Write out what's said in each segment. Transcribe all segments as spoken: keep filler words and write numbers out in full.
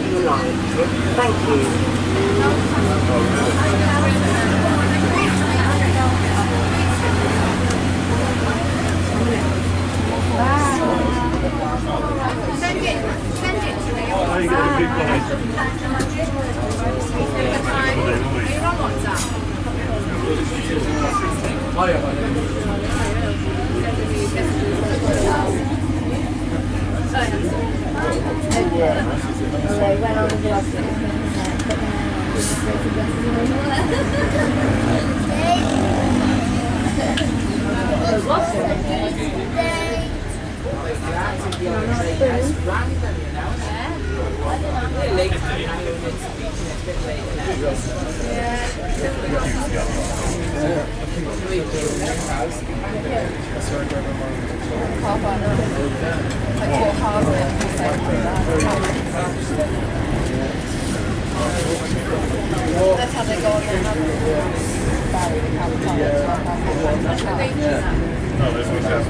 you like. Thank you. Send it, send it to me. Oh, you got a big one. Are you on WhatsApp? Oh, yeah. So when I was lost, That's how they go on their No, this one's happening.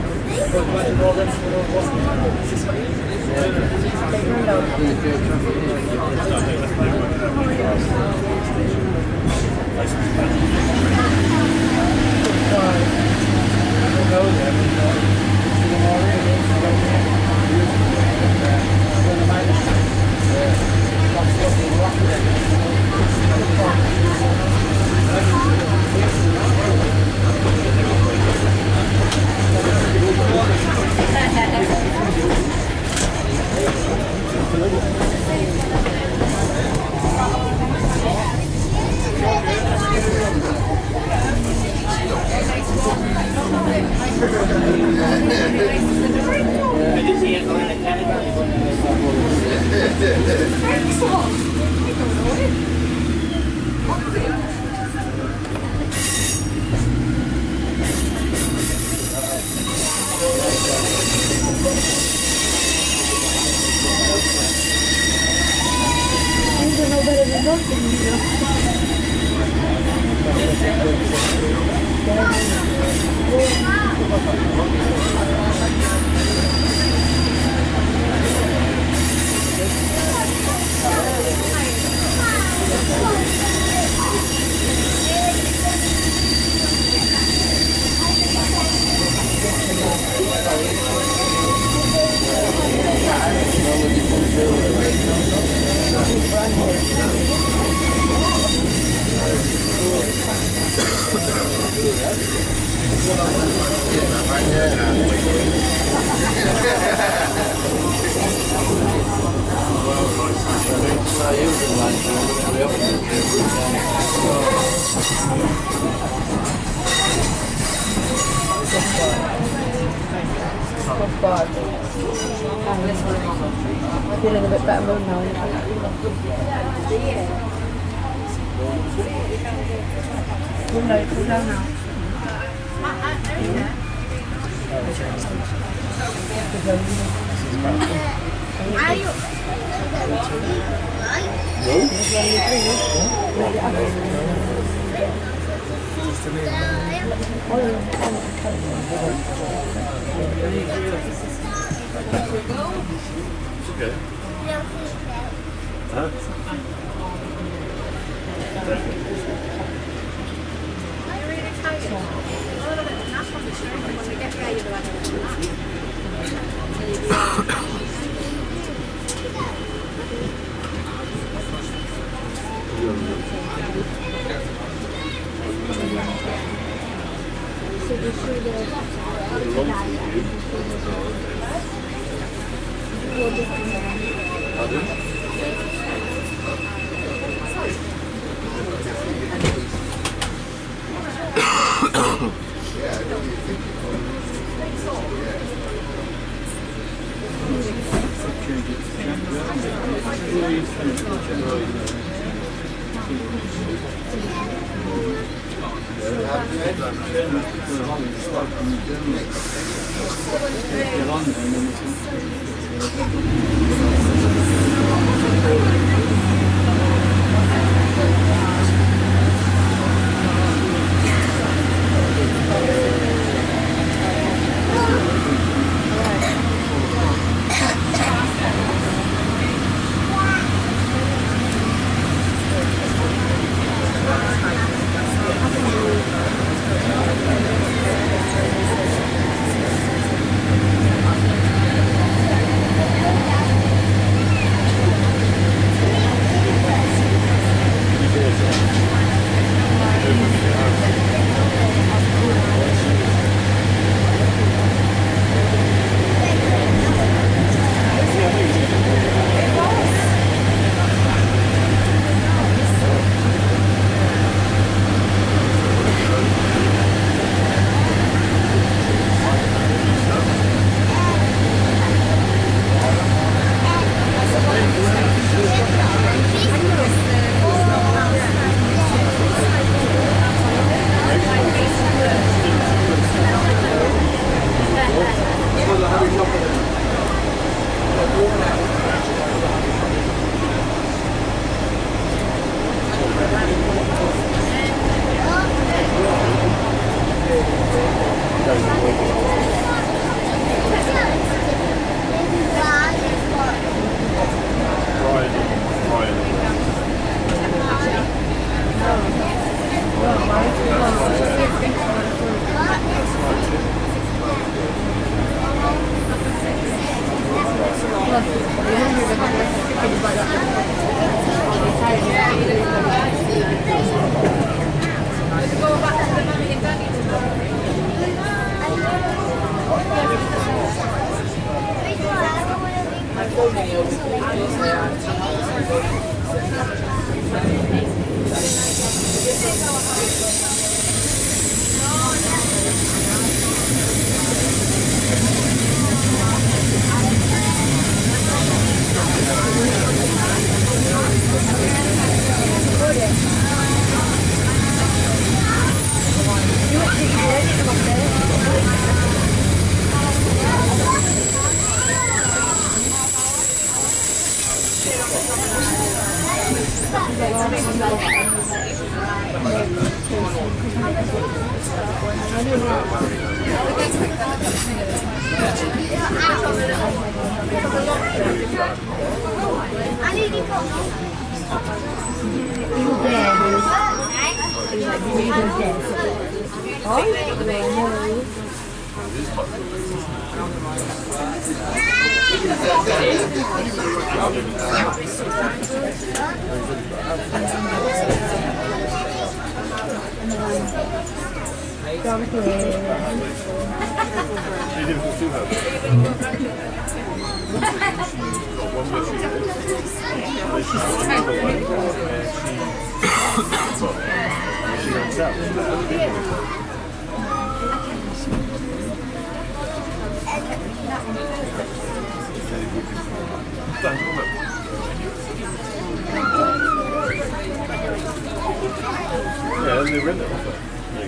I'm feeling a bit better mood now. Cool down, cool down now. Are you? Okay. Huh? You're really tired. A little bit of nap on the show, and when we get there, you'll be like, Pardon? Yeah, they rent it also.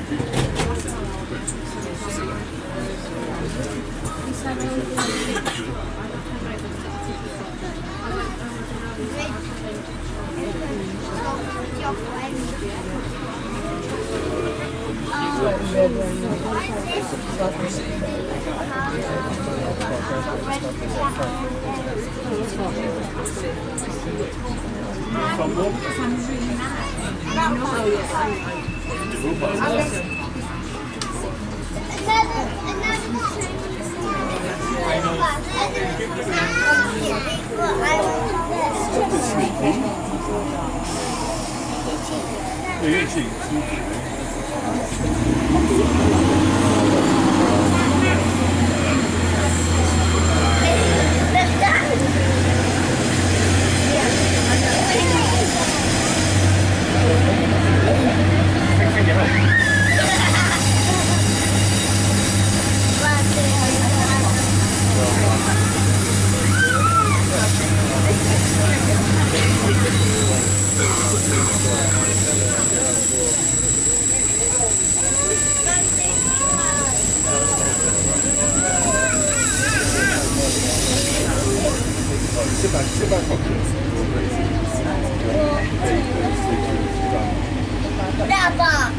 Sit back, sit back. Brava!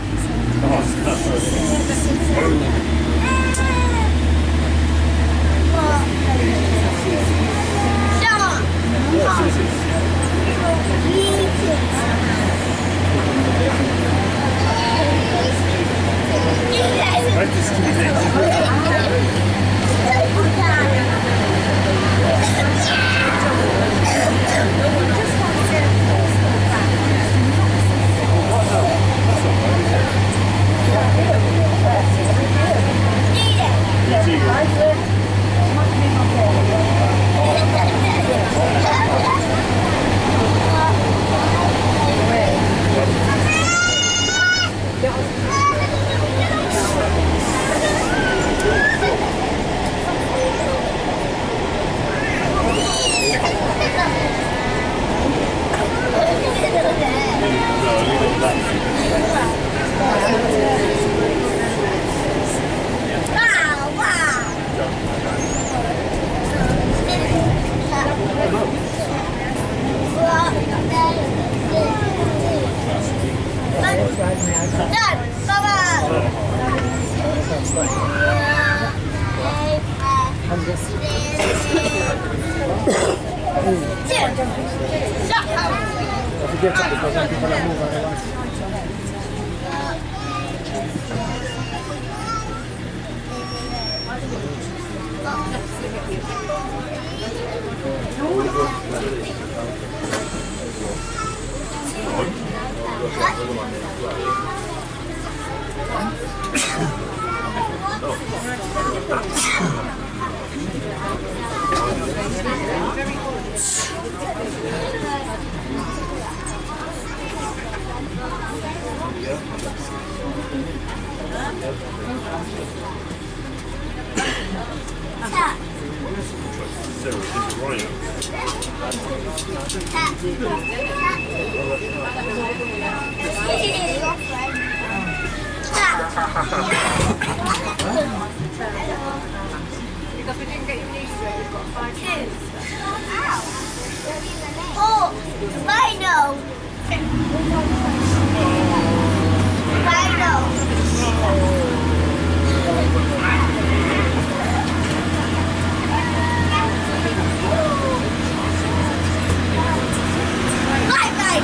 Because we didn't get you used to it, we've got five kids. Oh, rhino. Rhino. Bye, bye.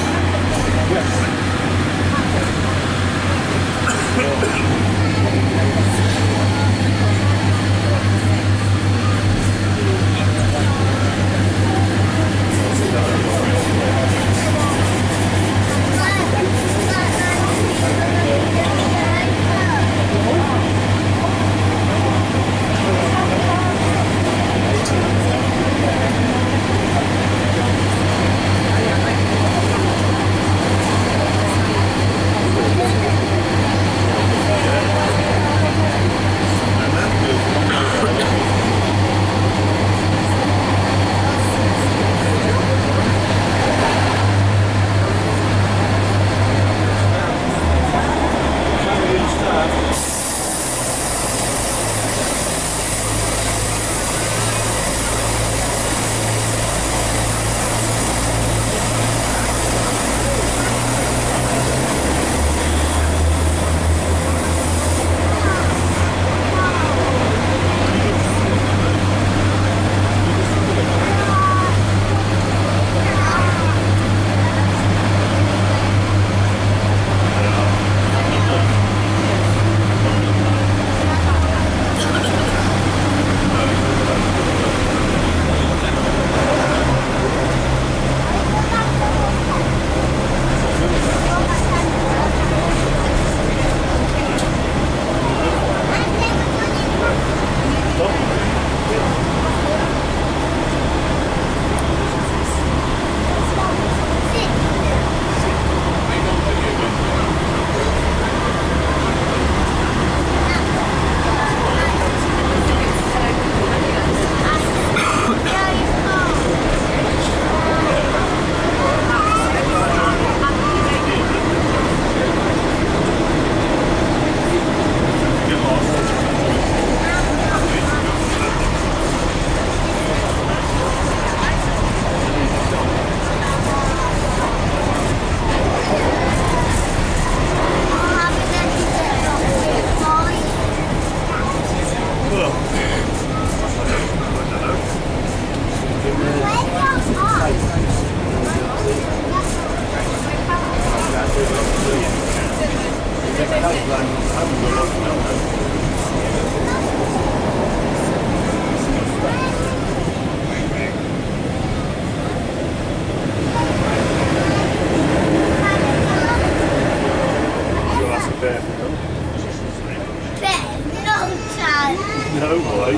No way.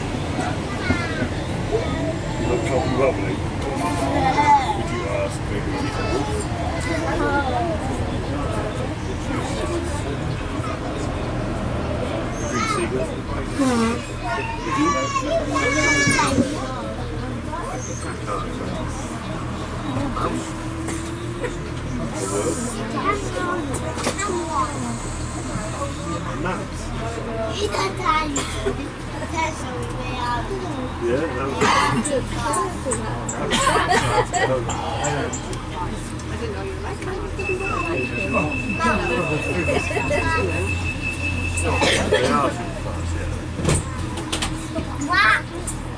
Look how lovely. Would you ask me? Green seagull? Would you? Maps? He's a tiny. That's how we were out. Yeah, that was I didn't know you like it. They are super fast, yeah. What?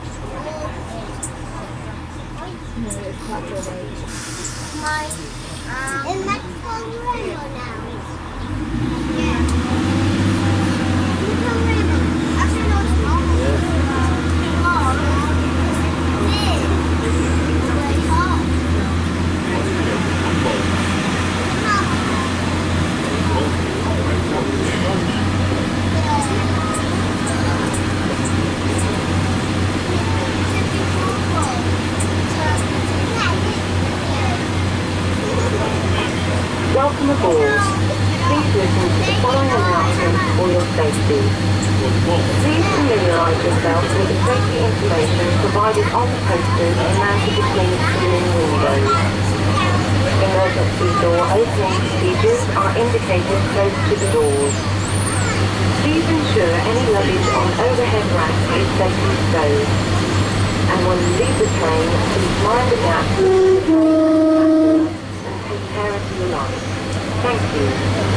My, um, is that called rainbow now? Yeah. It's a rainbow. Actually, no, it's not. Oh, this is way home. Welcome aboard. Please listen to the following announcement or your safety. Please familiarise yourself with the safety information provided on the posters mounted between the screen windows. Emergency door opening procedures are indicated close to the doors. Please ensure any luggage on overhead racks is safely stowed. And when you leave the train, please mind the gap and take care of your life. Thank you.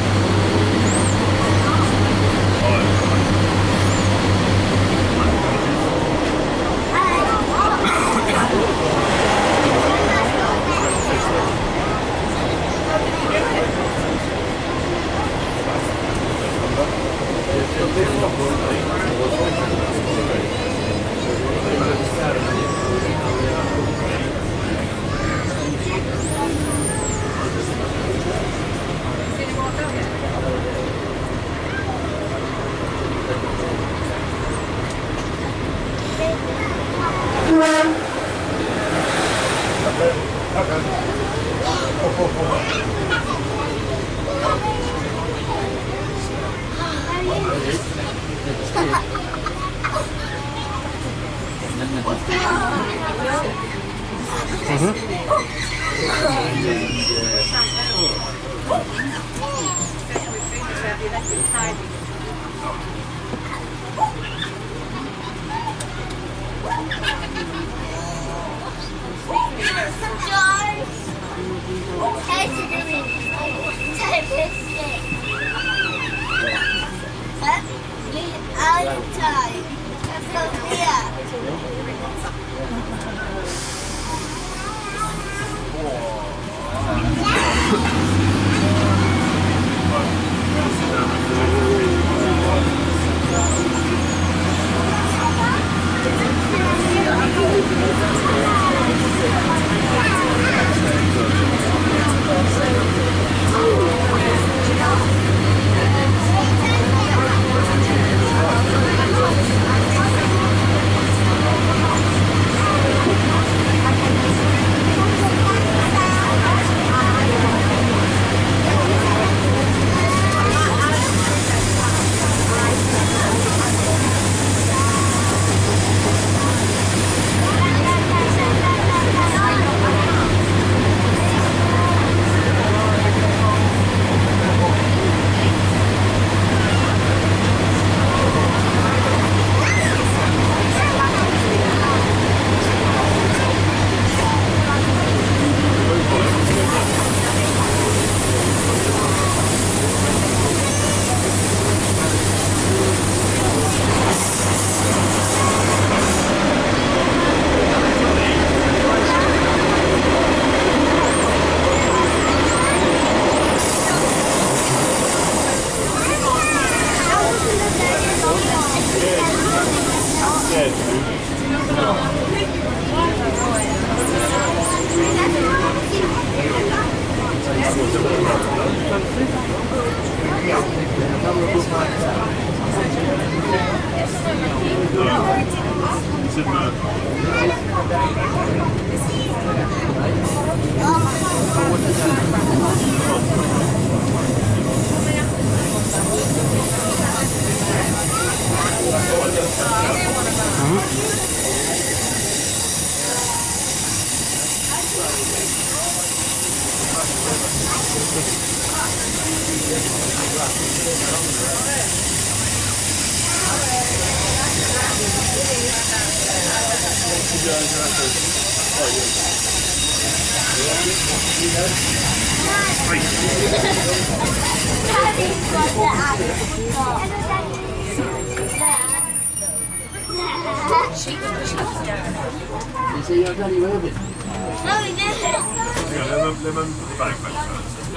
You see your daddy with it? No, we didn't. Yeah, let them, let them put the bag back first.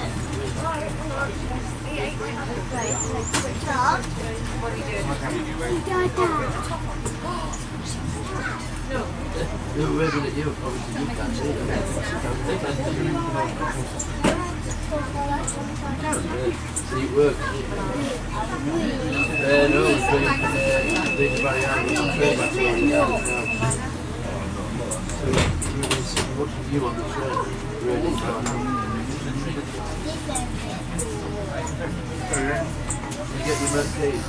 What are you doing? You're waving at you, obviously you can't see it. See it works. Uh, no, it's doing these very hard. I'm afraid that's what I'm doing now. So, watching you on the show, really, You get your Mercedes.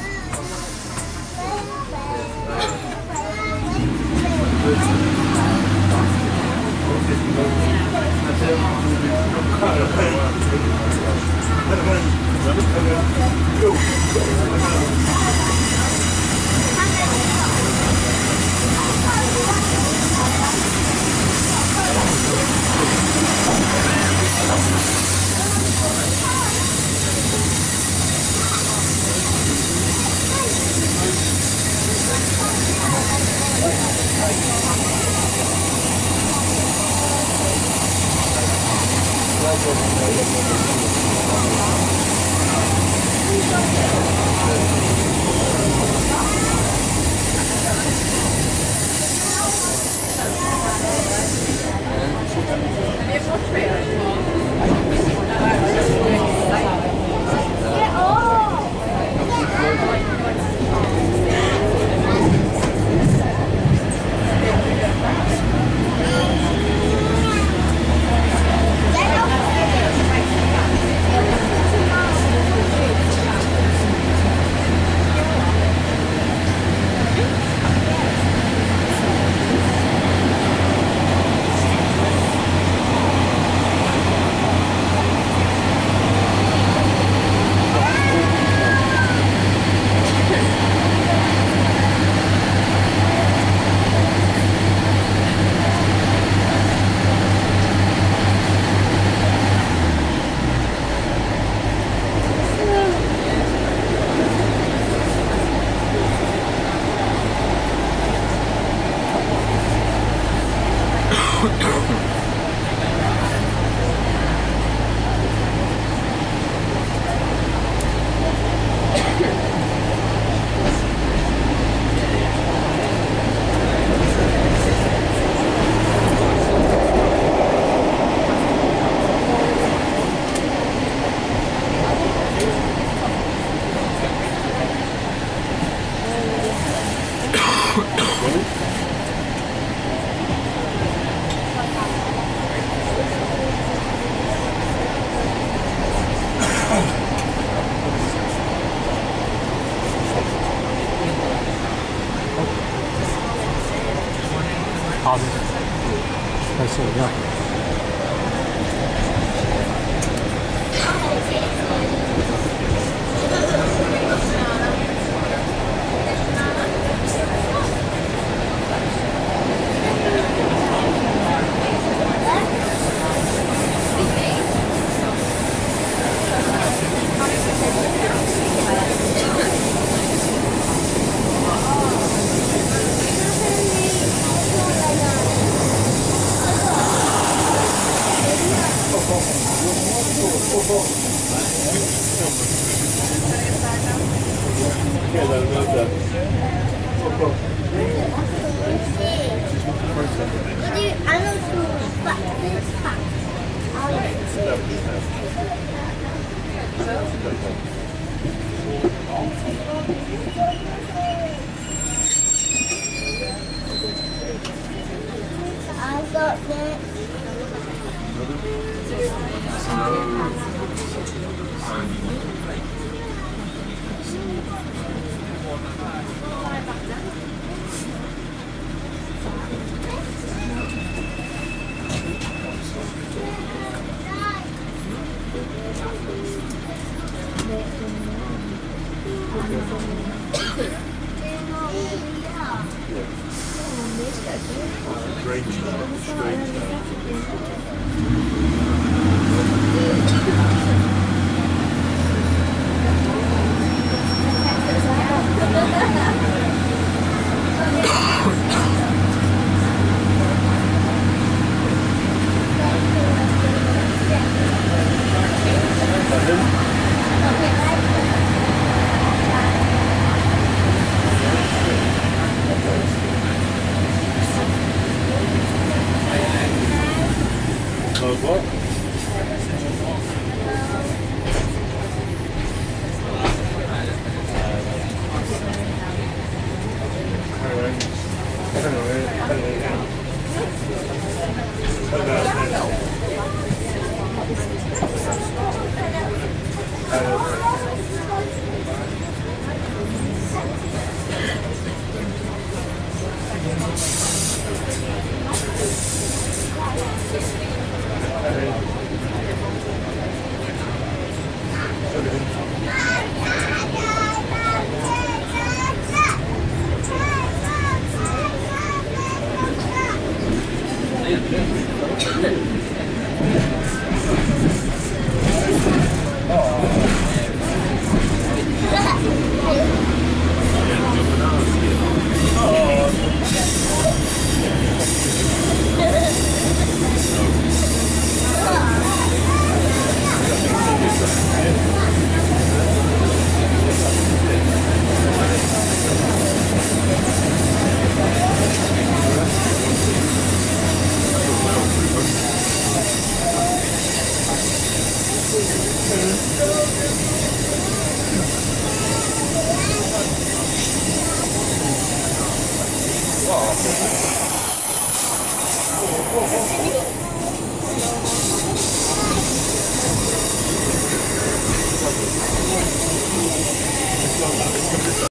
I've got this. Strange, strange. What? Hello. Hello. Well,